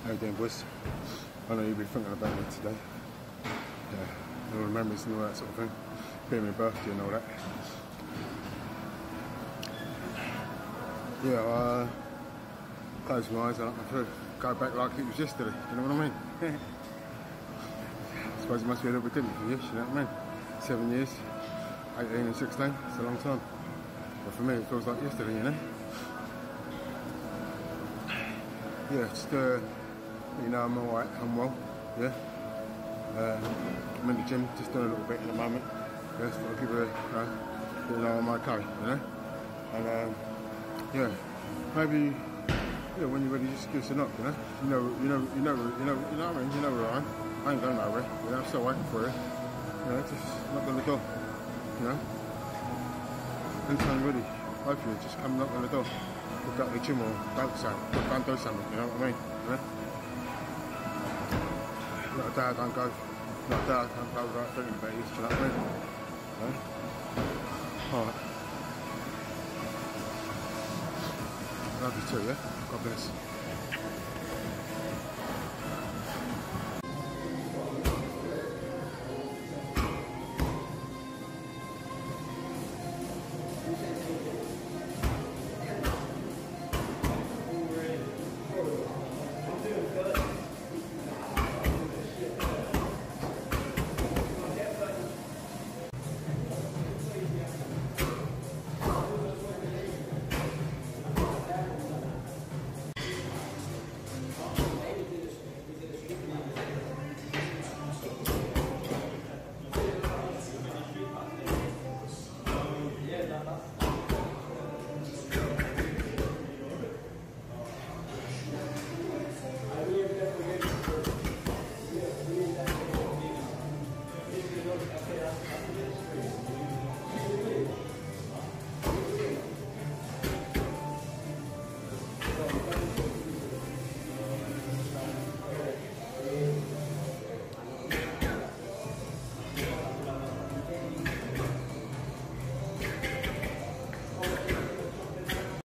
How you doing, boys? I know you'll be thinking about me today. Yeah, all the memories and all that sort of thing. Being my birthday and all that. Yeah, close my eyes and I feel go back like it was yesterday. You know what I mean? I suppose it must be a little bit different for you. You know what I mean? 7 years, 18 and 16. It's a long time. But for me, it feels like yesterday. You know? Yeah, just you know, I'm alright, I'm well, yeah. I'm in the gym, just doing a little bit at the moment. Yeah, so I'll give it you know, I'm okay, you know. And yeah, maybe yeah, when you're ready, just give us a knock, you know. You know what I mean. You know where I am. I ain't going nowhere. You know, I'm still waiting for you. You know, just knock on the door. You know. Anytime you're ready, both of you just come knock on the door. We'll go to the gym or don't do something. You know what I mean? You know? Not a day I don't go. Not a day I don't go without thinking about you. Do you know what I mean? You know? Alright. Love you too, yeah? God bless.